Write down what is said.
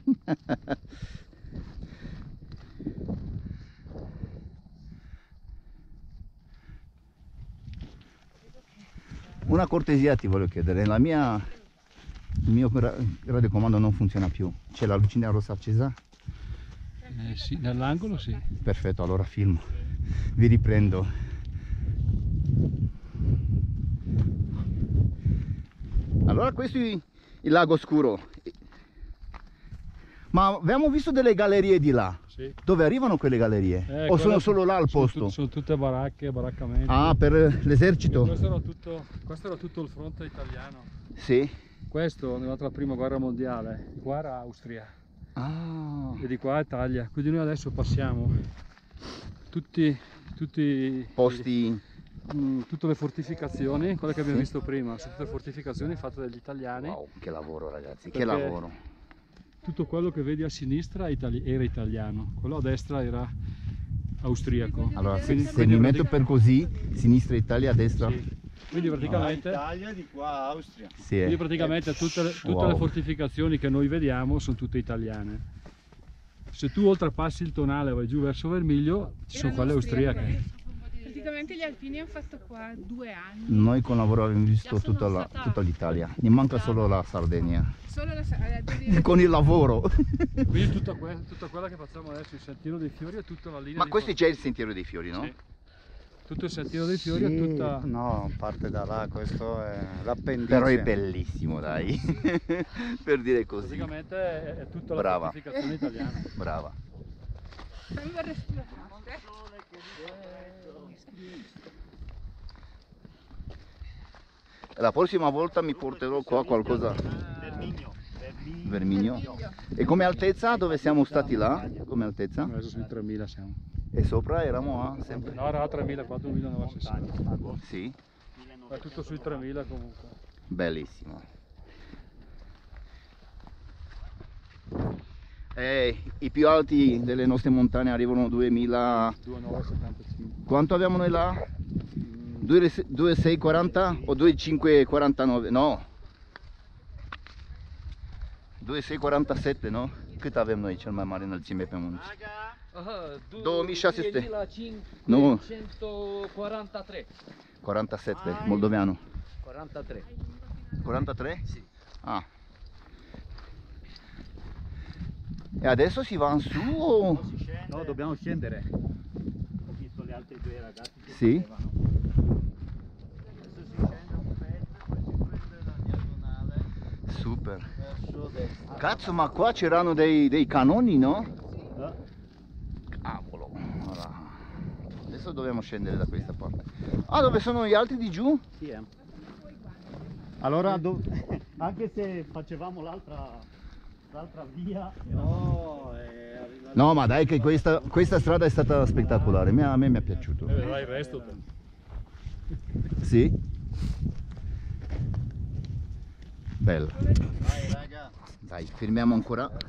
Una cortesia ti voglio chiedere, il mio radiocomando non funziona più, c'è la lucina rossa accesa? Sì, nell'angolo sì. Perfetto, allora filmo, vi riprendo. Allora questo è il lago scuro, ma abbiamo visto delle gallerie di là. Sì. Dove arrivano quelle gallerie? O sono solo là al posto? Sono tutte baracche, baraccamenti. Ah, per l'esercito? Questo era tutto il fronte italiano. Sì. Questo è durante la prima guerra mondiale, di qua era Austria. Ah. E di qua Italia. Quindi noi adesso passiamo tutti Posti. tutte le fortificazioni, quelle che abbiamo visto prima, sono tutte fortificazioni fatte dagli italiani. Wow, che lavoro ragazzi, che lavoro. Tutto quello che vedi a sinistra era italiano, quello a destra era austriaco. Allora se mi metto per così, sinistra Italia, destra? Sì. Quindi praticamente, Italia, di qua Austria. Sì, quindi praticamente tutte Wow. le fortificazioni che noi vediamo sono tutte italiane. Se tu oltrepassi il tonale e vai giù verso Vermiglio, ci sono quelle austriache. Praticamente gli alpini hanno fatto qua 2 anni. Noi con lavoro abbiamo visto tutta l'Italia, ne manca solo la Sardegna. Solo la Con il lavoro. Quindi tutta quella che facciamo adesso, il Sentiero dei Fiori, è tutta la linea. Ma questo è già il Sentiero dei Fiori, no? Sì. Tutto il Sentiero dei Fiori è tutta... No, parte da là, questo è l'appendice. Però è bellissimo, dai. Per dire così. Praticamente è tutta la Brava. fortificazione italiana. Brava. Fammi un respiro forte. La prossima volta mi porterò qua qualcosa. Vermigno. E come altezza? Dove siamo stati là? Come altezza? Adesso sui 3000 siamo. E sopra eravamo a sempre. No, era a 3000, 4960. Sì, È tutto sui 3000 comunque. bellissimo. I più alti delle nostre montagne arrivano 2000. 2975. Quanto abbiamo noi là? 2640 o 2549? No. 2647, no? Cât avem noi cel mai mare înălțime pe munți? 2600. Nu. 143. 47, moldoveanu. 43. 43? Sì. Ah. E adesso si va in su o... No, dobbiamo scendere. Ho visto gli altri due ragazzi che Sì? scendevano. Adesso si scende un pezzo, poi si prende la diagonale Super. verso destra. Cazzo, ma qua c'erano dei canoni, no? Ah, Cavolo. Allora, adesso dobbiamo scendere da questa parte. Ah, dove sono gli altri di giù? sì, Allora, anche se facevamo l'altra via, no, No, ma dai che questa strada è stata spettacolare, a me mi è piaciuto. Vedrai il resto. Sì? Bella. Dai raga. Dai, fermiamo ancora.